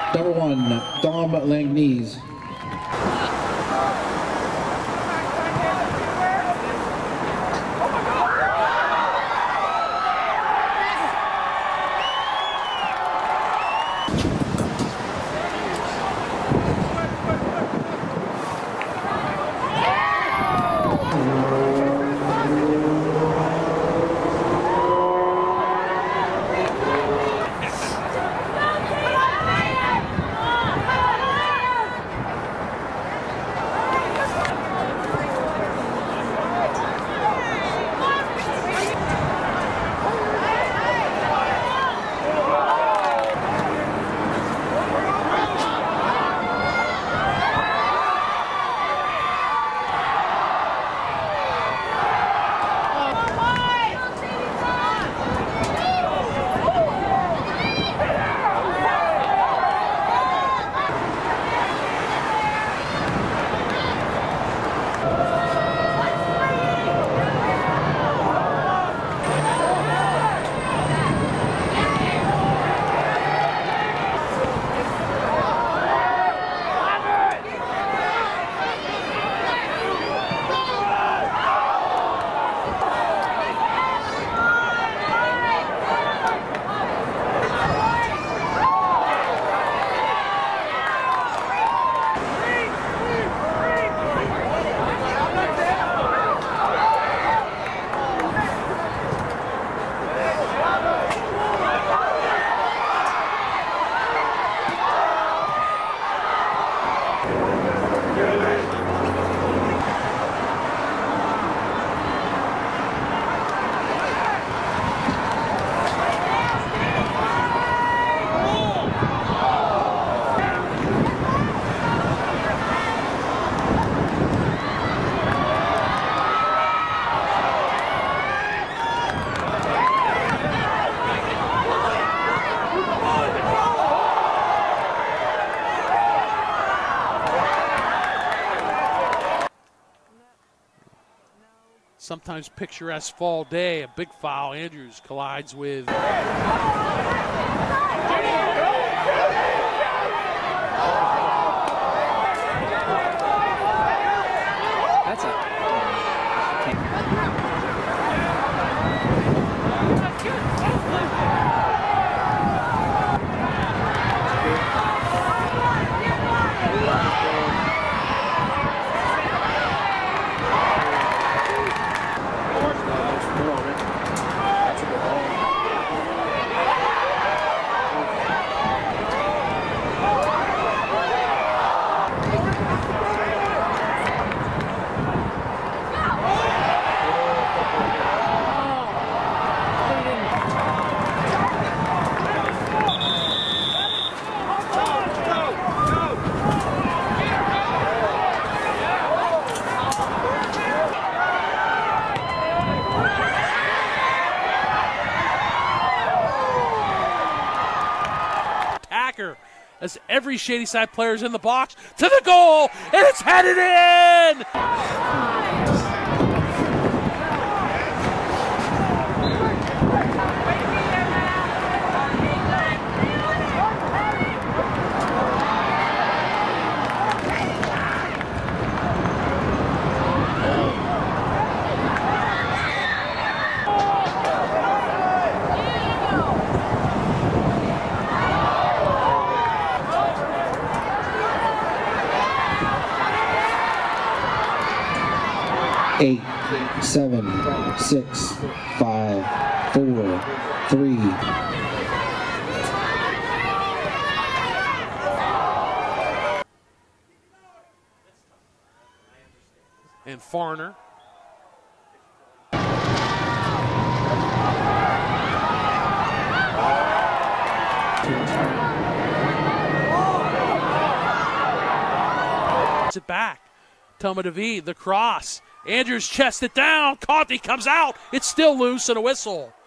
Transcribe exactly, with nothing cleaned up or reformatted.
Number one, Dom Langnese. Sometimes picturesque fall day, a big foul. Andrews collides with. That's a. As every Shadyside player is in the box to the goal, and it's headed in! Eight, seven, six, five, four, three. And Farner. It back. Toma David, the cross. Andrews chests it down. Conti comes out. It's still loose and a whistle.